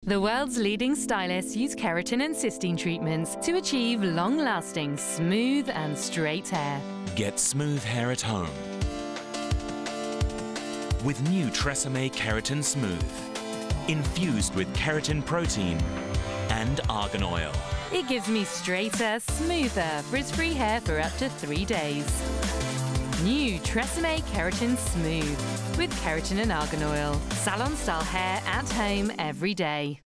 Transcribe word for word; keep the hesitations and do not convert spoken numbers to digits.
The world's leading stylists use keratin and cysteine treatments to achieve long-lasting, smooth and straight hair. Get smooth hair at home with new TRESemmé Keratin Smooth, infused with keratin protein and argan oil. It gives me straighter, smoother, frizz-free hair for up to three days. New TRESemmé Keratin Smooth with keratin and argan oil. Salon-style hair at home every day.